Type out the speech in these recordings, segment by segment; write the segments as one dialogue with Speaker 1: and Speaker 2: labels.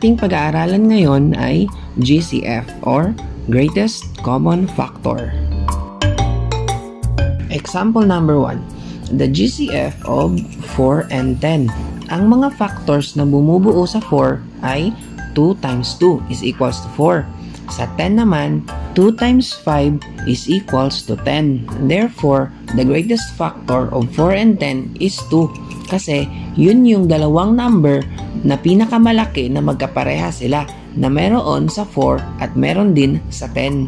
Speaker 1: ating pag-aaralan ngayon ay GCF or Greatest Common Factor. Example number 1. The GCF of 4 and 10. Ang mga factors na bumubuo sa 4 ay 2 times 2 is equals to 4. Sa 10 naman, 2 times 5 is equals to 10. Therefore, the greatest factor of 4 and 10 is 2. Kasi yun yung dalawang number na pinakamalaki na magkapareha sila na meron sa 4 at meron din sa 10.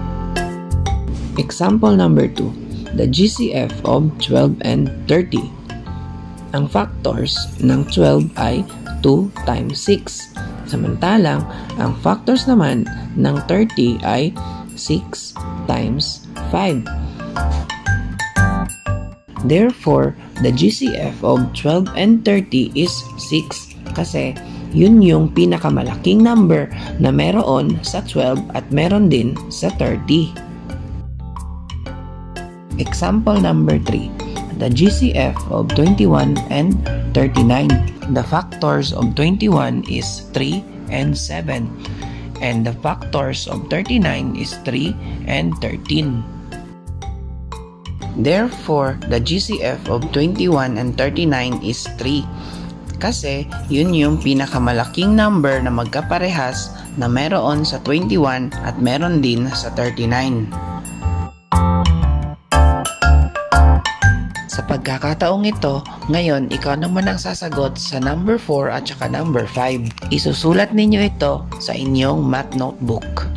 Speaker 1: Example number 2. The GCF of 12 and 30. Ang factors ng 12 ay 2 times 6. Samantalang, ang factors naman ng 30 ay 6 times 5. Therefore, the GCF of 12 and 30 is 6 kasi yun yung pinakamalaking number na meron sa 12 at meron din sa 30. Example number 3. The GCF of 21 and 39. The factors of 21 is 3 and 7. And the factors of 39 is 3 and 13. Therefore, the GCF of 21 and 39 is 3. Kasi yun yung pinakamalaking number na magkaparehas na meron sa 21 at meron din sa 39. Sa pagkakataong ito, ngayon ikaw naman ang sasagot sa number 4 at saka number 5. Isusulat ninyo ito sa inyong math notebook.